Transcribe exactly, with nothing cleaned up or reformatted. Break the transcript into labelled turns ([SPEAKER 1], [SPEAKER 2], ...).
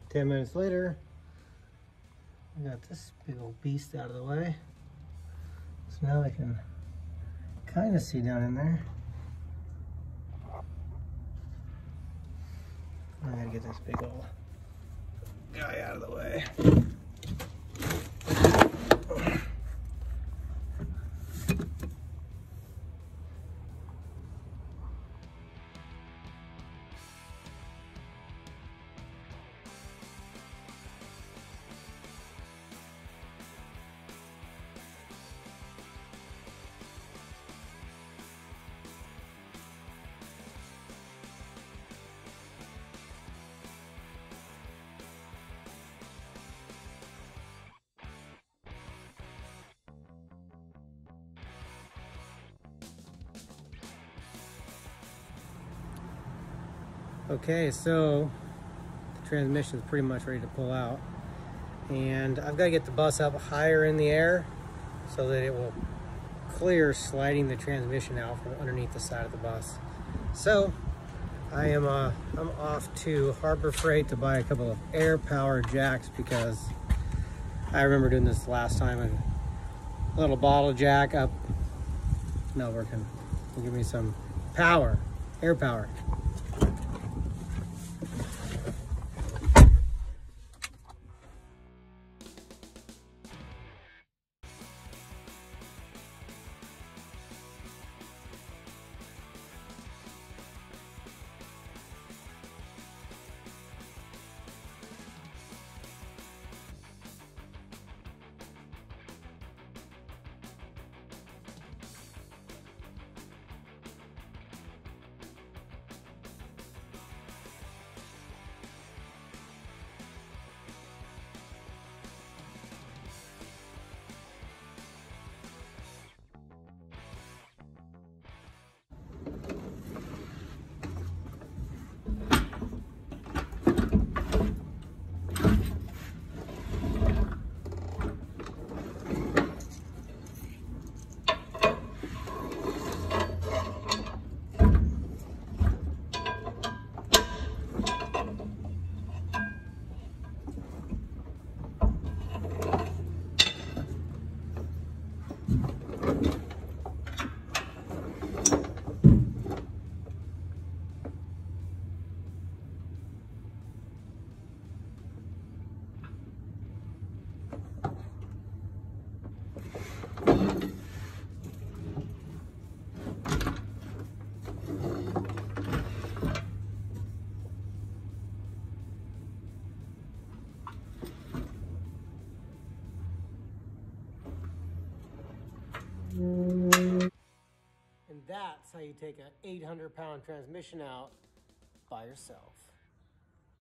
[SPEAKER 1] ten minutes later, I got this big old beast out of the way. So now I can kind of see down in there. I gotta get this big old guy out of the way. Okay, so the transmission is pretty much ready to pull out, and I've got to get the bus up higher in the air so that it will clear sliding the transmission out from underneath the side of the bus. So I am uh, I'm off to Harbor Freight to buy a couple of air power jacks, because I remember doing this last time, and a little bottle jack up, not working. Will give me some power, air power. And that's how you take an eight hundred pound transmission out by yourself.